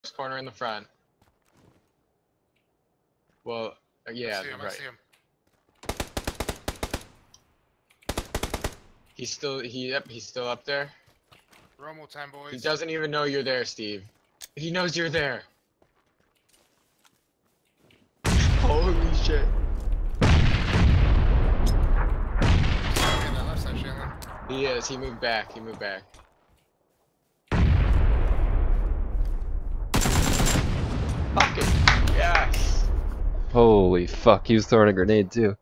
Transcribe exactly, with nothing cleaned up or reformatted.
corner in the front. Well, uh, yeah, I see him, right. I see him. He's still he yep, he's still up there. Romo time, boys. He doesn't even know you're there, Steve. He knows you're there. Holy shit. Okay, that left side, Shanlin. He is, he moved back, he moved back. Fucking yes. Holy fuck, he was throwing a grenade too.